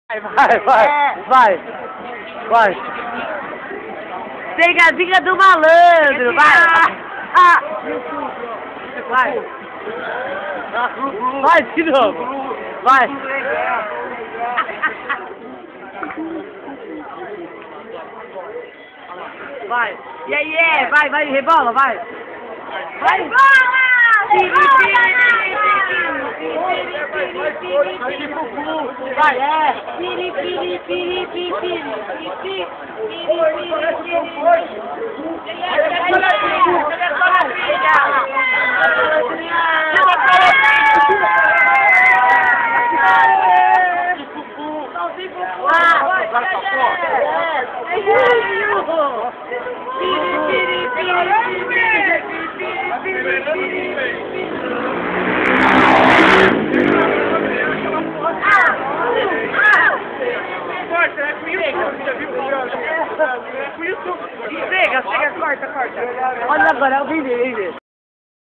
Vai. Pegadinha do malandro, vai. Vai de novo. Vai. Vai. E aí, vai, rebola, vai. Vai. Vai, Chega, corta. Olha agora, é o vídeo.